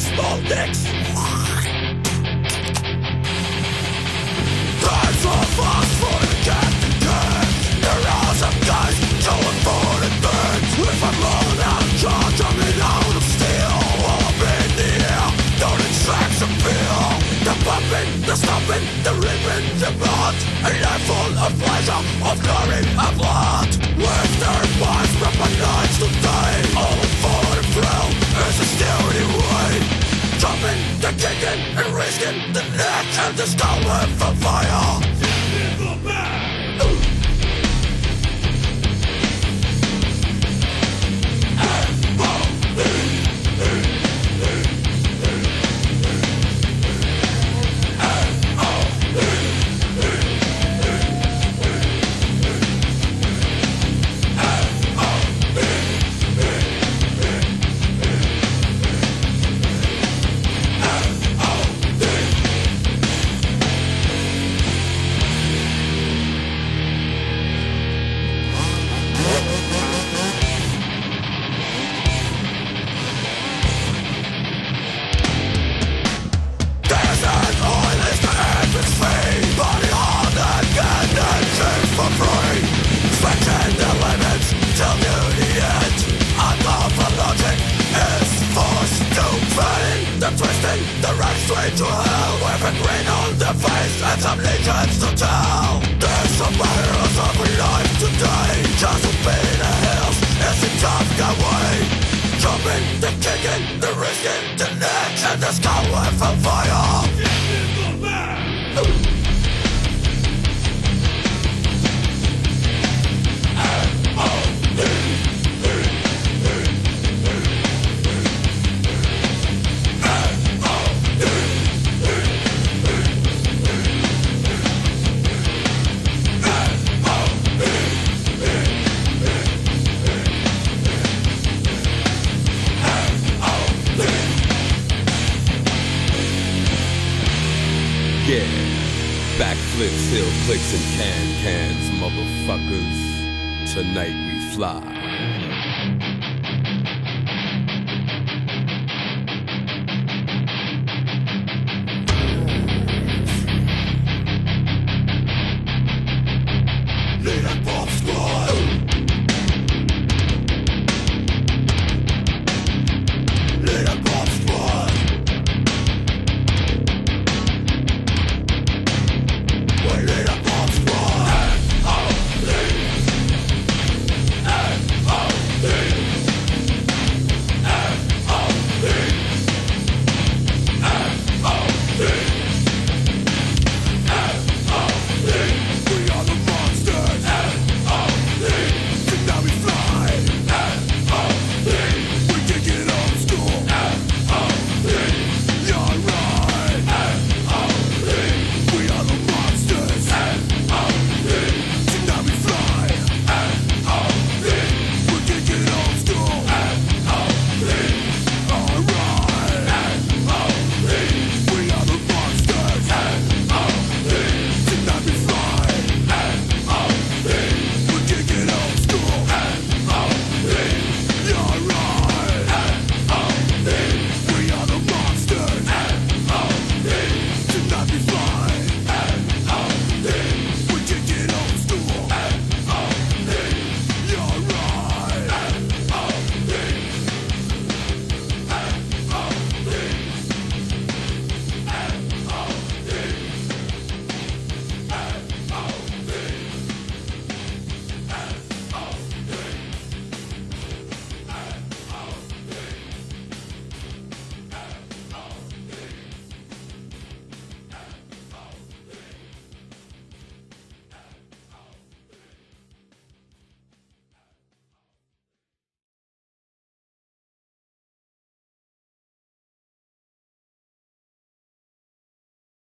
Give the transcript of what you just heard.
small dicks. Times are fast for the captain can. They're awesome guys, going for the bird. If I'm blown out, charge, coming out of steel. All up in the air, don't extract some feel. The pumping, the stomping, the ripping, the blood. A life full of pleasure, of glory, of blood. With their minds, rip my nights to day. All for the thrill, is a steady way. Jumping, the kicking, and risking the neck. And the skull with a fire. The right straight to hell, with a grin on their face and some legends to tell. There's some heroes of life today, just to pay the hills as the tough guy way. Jumping, the kicking, the risking, the neck, and the skull with a fire. Yeah, backflips, hill clicks, and cans, motherfuckers. Tonight we fly.